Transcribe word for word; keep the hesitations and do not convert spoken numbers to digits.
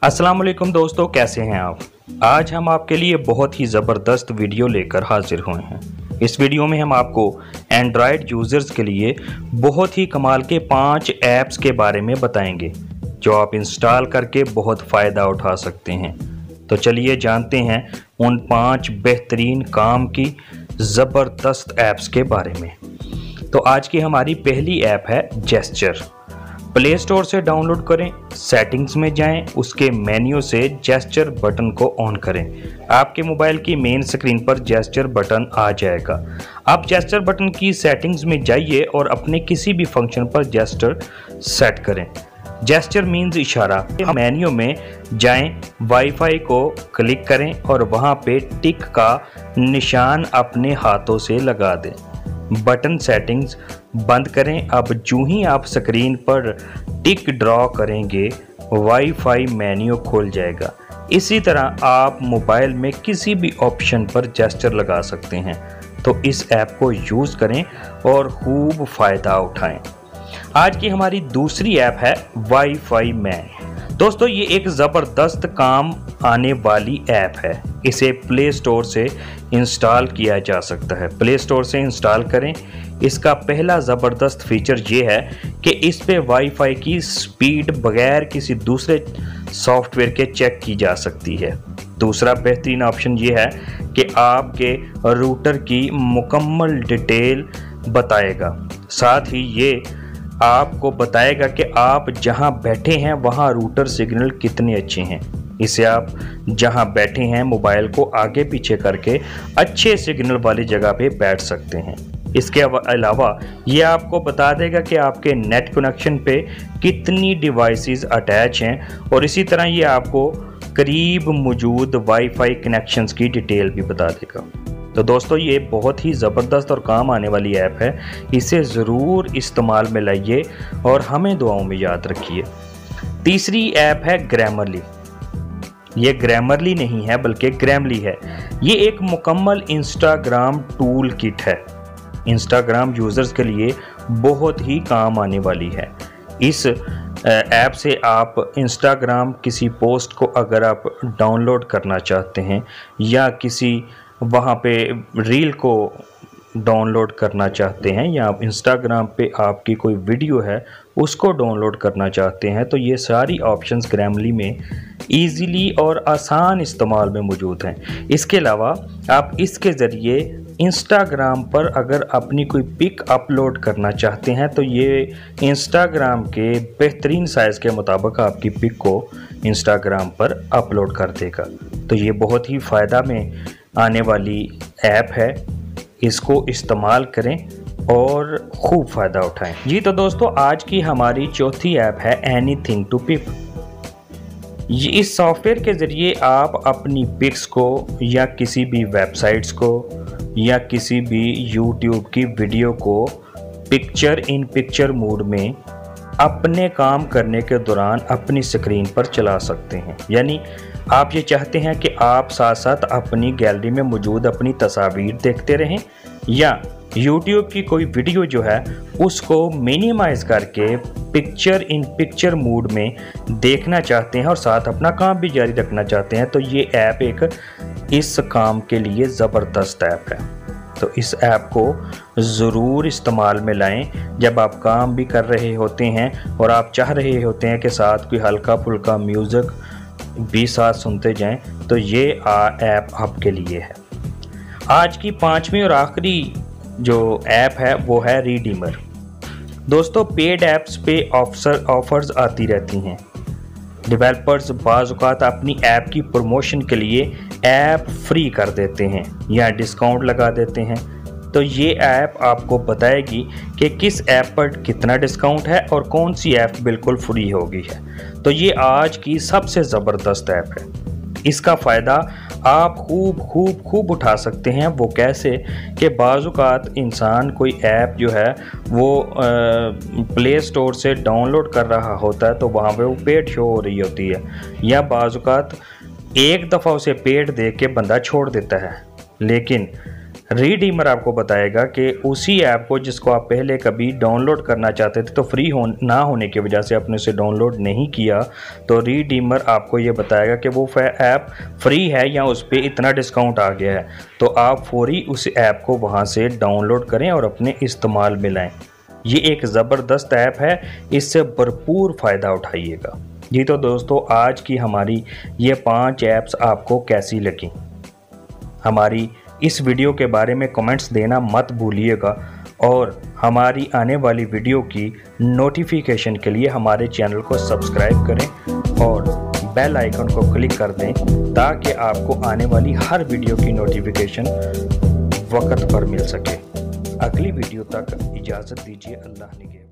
अस्सलाम वालेकुम दोस्तों, कैसे हैं आप। आज हम आपके लिए बहुत ही ज़बरदस्त वीडियो लेकर हाजिर हुए हैं। इस वीडियो में हम आपको एंड्रॉयड यूज़र्स के लिए बहुत ही कमाल के पाँच ऐप्स के बारे में बताएंगे जो आप इंस्टॉल करके बहुत फ़ायदा उठा सकते हैं। तो चलिए जानते हैं उन पाँच बेहतरीन काम की ज़बरदस्त ऐप्स के बारे में। तो आज की हमारी पहली ऐप है जेस्चर। प्ले स्टोर से डाउनलोड करें, सेटिंग्स में जाएं, उसके मेन्यू से जेस्चर बटन को ऑन करें। आपके मोबाइल की मेन स्क्रीन पर जेस्चर बटन आ जाएगा। आप जेस्चर बटन की सेटिंग्स में जाइए और अपने किसी भी फंक्शन पर जेस्चर सेट करें। जेस्चर मीन्स इशारा। मेन्यू में जाएं, वाईफाई को क्लिक करें और वहां पे टिक का निशान अपने हाथों से लगा दें। बटन सेटिंग्स बंद करें। अब जो ही आप स्क्रीन पर टिक ड्रॉ करेंगे वाईफाई मेन्यू खुल जाएगा। इसी तरह आप मोबाइल में किसी भी ऑप्शन पर जेस्चर लगा सकते हैं। तो इस ऐप को यूज़ करें और खूब फ़ायदा उठाएं। आज की हमारी दूसरी ऐप है वाईफाई मैन। दोस्तों, ये एक ज़बरदस्त काम आने वाली ऐप है। इसे प्ले स्टोर से इंस्टॉल किया जा सकता है। प्ले स्टोर से इंस्टॉल करें। इसका पहला ज़बरदस्त फीचर ये है कि इस पे वाईफाई की स्पीड बगैर किसी दूसरे सॉफ्टवेयर के चेक की जा सकती है। दूसरा बेहतरीन ऑप्शन ये है कि आपके रूटर की मुकम्मल डिटेल बताएगा। साथ ही ये आपको बताएगा कि आप जहां बैठे हैं वहां रूटर सिग्नल कितने अच्छे हैं। इसे आप जहां बैठे हैं मोबाइल को आगे पीछे करके अच्छे सिग्नल वाली जगह पे बैठ सकते हैं। इसके अलावा ये आपको बता देगा कि आपके नेट कनेक्शन पे कितनी डिवाइसेस अटैच हैं और इसी तरह ये आपको करीब मौजूद वाईफाई कनेक्शंस की डिटेल भी बता देगा। तो दोस्तों, ये बहुत ही ज़बरदस्त और काम आने वाली ऐप है। इसे ज़रूर इस्तेमाल में लाइए और हमें दुआओं में याद रखिए। तीसरी ऐप है ग्रामरली। ये ग्रामरली नहीं है बल्कि ग्रामली है। ये एक मुकम्मल इंस्टाग्राम टूल किट है। इंस्टाग्राम यूज़र्स के लिए बहुत ही काम आने वाली है। इस ऐप से आप इंस्टाग्राम किसी पोस्ट को अगर आप डाउनलोड करना चाहते हैं या किसी वहाँ पे रील को डाउनलोड करना चाहते हैं या आप इंस्टाग्राम पे आपकी कोई वीडियो है उसको डाउनलोड करना चाहते हैं, तो ये सारी ऑप्शंस ग्रामली में इजीली और आसान इस्तेमाल में मौजूद हैं। इसके अलावा आप इसके ज़रिए इंस्टाग्राम पर अगर अपनी कोई पिक अपलोड करना चाहते हैं तो ये इंस्टाग्राम के बेहतरीन साइज़ के मुताबिक आपकी पिक को इंस्टाग्राम पर अपलोड कर देगा। तो ये बहुत ही फ़ायदा में आने वाली ऐप है। इसको इस्तेमाल करें और खूब फ़ायदा उठाएं। जी तो दोस्तों, आज की हमारी चौथी ऐप है एनीथिंग टू पिक। इस सॉफ्टवेयर के ज़रिए आप अपनी पिक्स को या किसी भी वेबसाइट्स को या किसी भी यूट्यूब की वीडियो को पिक्चर इन पिक्चर मोड में अपने काम करने के दौरान अपनी स्क्रीन पर चला सकते हैं। यानी आप ये चाहते हैं कि आप साथ साथ अपनी गैलरी में मौजूद अपनी तस्वीर देखते रहें या YouTube की कोई वीडियो जो है उसको मिनिमाइज़ करके पिक्चर इन पिक्चर मोड में देखना चाहते हैं और साथ अपना काम भी जारी रखना चाहते हैं, तो ये ऐप एक इस काम के लिए ज़बरदस्त ऐप है। तो इस ऐप को ज़रूर इस्तेमाल में लाएं जब आप काम भी कर रहे होते हैं और आप चाह रहे होते हैं कि साथ कोई हल्का फुल्का म्यूज़िक भी साथ सुनते जाएं, तो ये ऐप आपके लिए है। आज की पांचवी और आखिरी जो ऐप है वो है रिडीमर। दोस्तों, पेड ऐप्स पे ऑफर ऑफर्स आती रहती हैं। डेवलपर्स बाज़ औक़ात अपनी ऐप की प्रमोशन के लिए ऐप फ्री कर देते हैं या डिस्काउंट लगा देते हैं। तो ये ऐप आपको बताएगी कि किस ऐप पर कितना डिस्काउंट है और कौन सी ऐप बिल्कुल फ्री होगी है। तो ये आज की सबसे ज़बरदस्त ऐप है। इसका फ़ायदा आप खूब खूब खूब उठा सकते हैं। वो कैसे कि बाज़ औक़ात इंसान कोई ऐप जो है वो प्ले स्टोर से डाउनलोड कर रहा होता है तो वहाँ पे वो पेड शो हो रही होती है, या बाज़ औक़ात एक दफ़ा उसे पेड देख के बंदा छोड़ देता है, लेकिन रीडीमर आपको बताएगा कि उसी ऐप को जिसको आप पहले कभी डाउनलोड करना चाहते थे तो फ्री हो ना होने की वजह से आपने उसे डाउनलोड नहीं किया, तो रीडीमर आपको ये बताएगा कि वो ऐप फ्री है या उस पर इतना डिस्काउंट आ गया है, तो आप फौरी उस ऐप को वहाँ से डाउनलोड करें और अपने इस्तेमाल में लाएँ। ये एक ज़बरदस्त ऐप है, इससे भरपूर फ़ायदा उठाइएगा। जी तो दोस्तों, आज की हमारी ये पांच ऐप्स आपको कैसी लगी, हमारी इस वीडियो के बारे में कमेंट्स देना मत भूलिएगा और हमारी आने वाली वीडियो की नोटिफिकेशन के लिए हमारे चैनल को सब्सक्राइब करें और बेल आइकन को क्लिक कर दें ताकि आपको आने वाली हर वीडियो की नोटिफिकेशन वक्त पर मिल सके। अगली वीडियो तक इजाज़त दीजिए। अल्लाह निगहबान।